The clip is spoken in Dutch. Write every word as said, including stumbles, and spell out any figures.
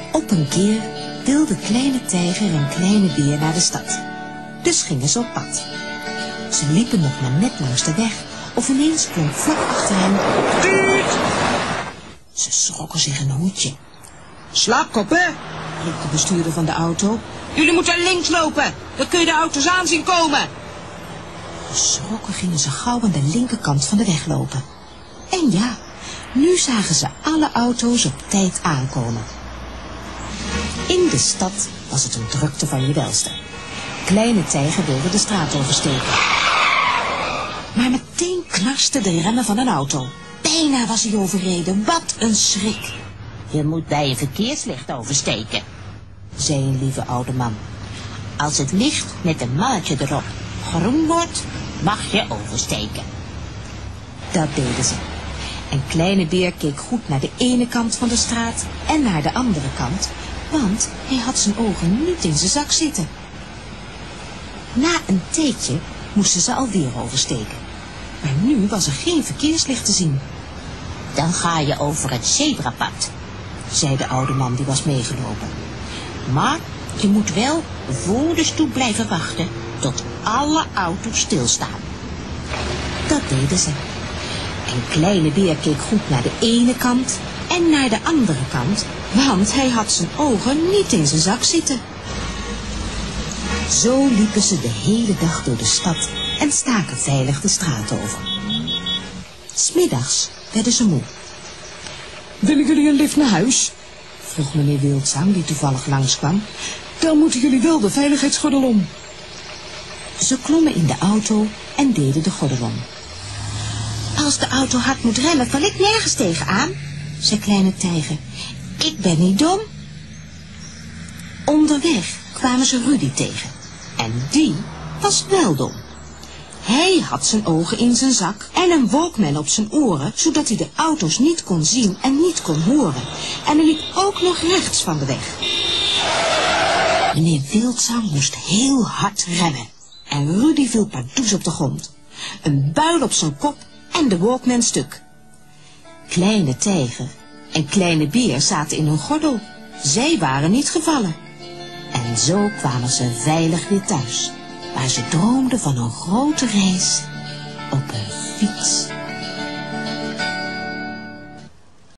Op een keer wilden Kleine Tijger en Kleine Beer naar de stad. Dus gingen ze op pad. Ze liepen nog maar net langs de weg of ineens klonk vlak achter hen: Stuurt! Ze schrokken zich een hoedje. Slaapkoppen, riep de bestuurder van de auto. Jullie moeten links lopen, dan kun je de auto's aan zien komen. Geschrokken gingen ze gauw aan de linkerkant van de weg lopen. En ja, nu zagen ze alle auto's op tijd aankomen. In de stad was het een drukte van je welste. Kleine Tijger wilde de straat oversteken. Maar meteen knarsten de remmen van een auto. Bijna was hij overreden, wat een schrik. Je moet bij een verkeerslicht oversteken, zei een lieve oude man. Als het licht met een mannetje erop groen wordt, mag je oversteken. Dat deden ze. En Kleine Beer keek goed naar de ene kant van de straat en naar de andere kant, want hij had zijn ogen niet in zijn zak zitten. Na een tijdje moesten ze alweer oversteken. Maar nu was er geen verkeerslicht te zien. Dan ga je over het zebrapad, zei de oude man die was meegelopen. Maar je moet wel voor de stoep blijven wachten tot alle auto's stilstaan. Dat deden ze. En Kleine Beer keek goed naar de ene kant en naar de andere kant, want hij had zijn ogen niet in zijn zak zitten. Zo liepen ze de hele dag door de stad en staken veilig de straat over. 'S Middags werden ze moe. Willen jullie een lift naar huis? Vroeg meneer Wildzang, die toevallig langskwam. Dan moeten jullie wel de veiligheidsgordel om. Ze klommen in de auto en deden de gordel om. Als de auto hard moet remmen, val ik nergens tegenaan, zei Kleine Tijger. Ik ben niet dom. Onderweg kwamen ze Rudy tegen. En die was wel dom. Hij had zijn ogen in zijn zak en een Walkman op zijn oren, zodat hij de auto's niet kon zien en niet kon horen. En hij liep ook nog rechts van de weg. Meneer Wildzang moest heel hard remmen. En Rudy viel pardoes op de grond. Een buil op zijn kop en de Walkman stuk. Kleine Tijger en Kleine Beer zaten in hun gordel. Zij waren niet gevallen. En zo kwamen ze veilig weer thuis, waar ze droomden van een grote reis op een fiets.